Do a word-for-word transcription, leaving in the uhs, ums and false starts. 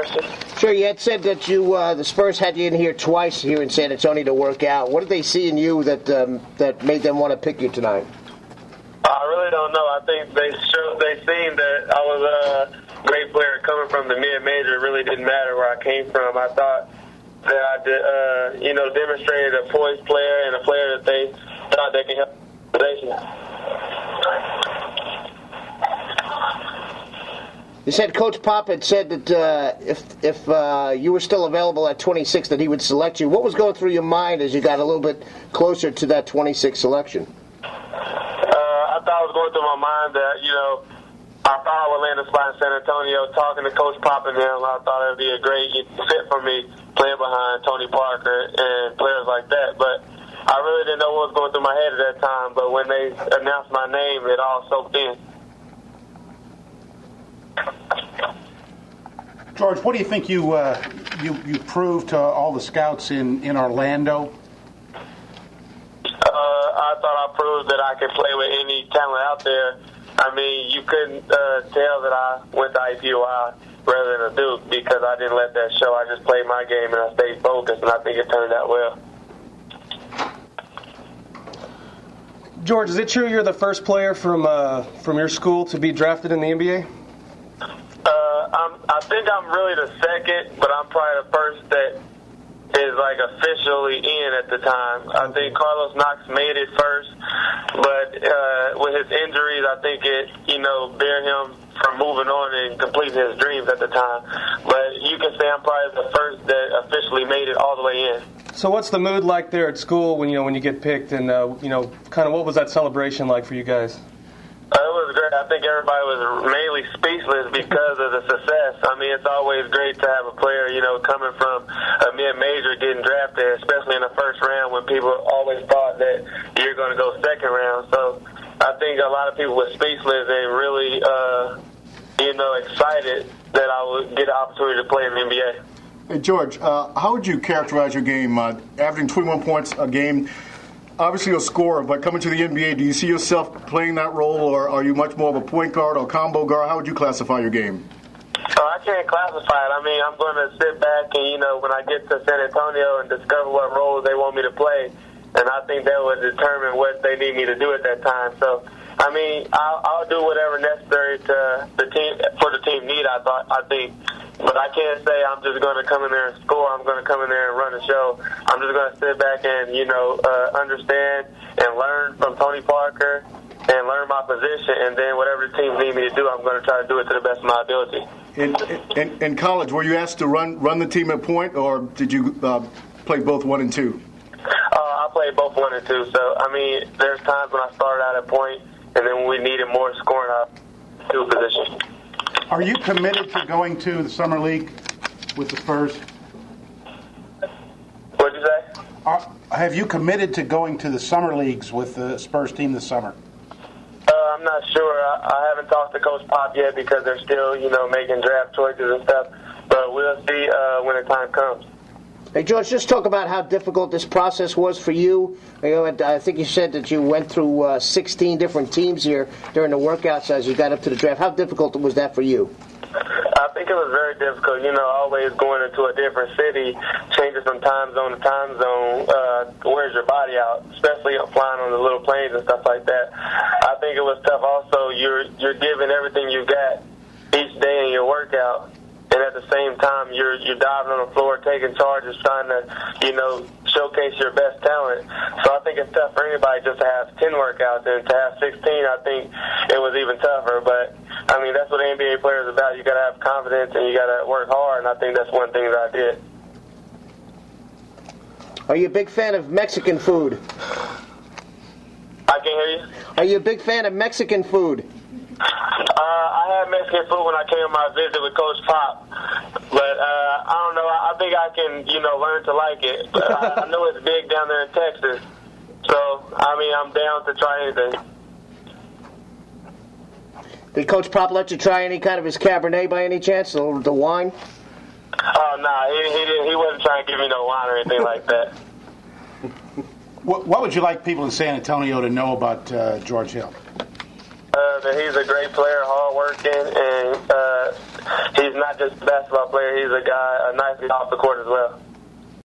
Sure, you had said that you uh, the Spurs had you in here twice here in San Antonio to work out. What did they see in you that um, that made them want to pick you tonight? I really don't know. I think they showed, they seen that I was a great player coming from the mid-major. It really didn't matter where I came from. I thought that I did, uh, you know, demonstrated a poised player and a player that they thought they could help the organization. You said Coach Pop had said that uh, if if uh, you were still available at twenty-six, that he would select you. What was going through your mind as you got a little bit closer to that twenty-six selection? Uh, I thought I was going through my mind that, you know, I thought I would land a spot in San Antonio. Talking to Coach Pop and them, I thought it would be a great fit for me playing behind Tony Parker and players like that. But I really didn't know what was going through my head at that time. But when they announced my name, it all soaked in. George, what do you think you uh, you you proved to all the scouts in, in Orlando? Uh, I thought I proved that I could play with any talent out there. I mean, you couldn't uh, tell that I went to I P O I rather than a Duke because I didn't let that show. I just played my game and I stayed focused, and I think it turned out well. George, is it true you're the first player from uh, from your school to be drafted in the N B A? Uh, I'm, I think I'm really the second, but I'm probably the first that is like officially in at the time. I think Carlos Knox made it first, but uh, with his injuries, I think it, you know, bear him from moving on and completing his dreams at the time. But you can say I'm probably the first that officially made it all the way in. So what's the mood like there at school when you know when you get picked, and uh, you know, kind of what was that celebration like for you guys? Uh, it was great. I think everybody was mainly speechless because of the success. I mean, it's always great to have a player, you know, coming from a mid-major getting drafted, especially in the first round when people always thought that you're going to go second round. So I think a lot of people were speechless and really, uh, you know, excited that I would get the opportunity to play in the N B A. Hey, George, uh, how would you characterize your game? Uh, averaging twenty-one points a game, obviously a scorer, but coming to the N B A, do you see yourself playing that role, or are you much more of a point guard or combo guard? How would you classify your game? Oh, I can't classify it. I mean, I'm going to sit back and, you know, when I get to San Antonio and discover what roles they want me to play, and I think that would determine what they need me to do at that time. So, I mean, I'll, I'll do whatever necessary to the team for the team need. I thought, I think, but I can't say I'm just going to come in there and score. I'm going to come in there and run the show. I'm just going to sit back and, you know, uh, understand and learn from Tony Parker and learn my position, and then whatever the teams need me to do, I'm going to try to do it to the best of my ability. In, in, in college, were you asked to run run the team at point, or did you uh, play both one and two? Uh, I played both one and two. So, I mean, there's times when I started out at point, and then when we needed more scoring, I two position. Are you committed to going to the summer league with the Spurs? What'd you say? Are, have you committed to going to the summer leagues with the Spurs team this summer? Uh, I'm not sure. I, I haven't talked to Coach Pop yet because they're still, you know, making draft choices and stuff. But we'll see uh, when the time comes. Hey, George, just talk about how difficult this process was for you. You know, I think you said that you went through uh, sixteen different teams here during the workouts as you got up to the draft. How difficult was that for you? I think it was very difficult. You know, always going into a different city, changing from time zone to time zone, uh, wears your body out, especially flying on the little planes and stuff like that. I think it was tough. Also, you're you're giving everything you got each day in your workout. And at the same time, you're you're diving on the floor, taking charges, trying to, you know, showcase your best talent. So I think it's tough for anybody just to have ten workouts, and to have sixteen, I think it was even tougher. But I mean, that's what N B A players are about. You got to have confidence and you got to work hard. And I think that's one thing that I did. Are you a big fan of Mexican food? I can't hear you. Are you a big fan of Mexican food? Uh, I had Mexican food when I came on my visit with Coach Pop, but uh, I don't know. I, I think I can, you know, learn to like it. I, I know it's big down there in Texas, so I mean, I'm down to try anything. Did Coach Pop let you try any kind of his Cabernet by any chance, the, the wine? Oh no, nah, he, he didn't. He wasn't trying to give me no wine or anything like that. What, what would you like people in San Antonio to know about uh, George Hill? Uh, that he's a great player, hard-working, and uh, he's not just a basketball player. He's a guy, a nice guy off the court as well.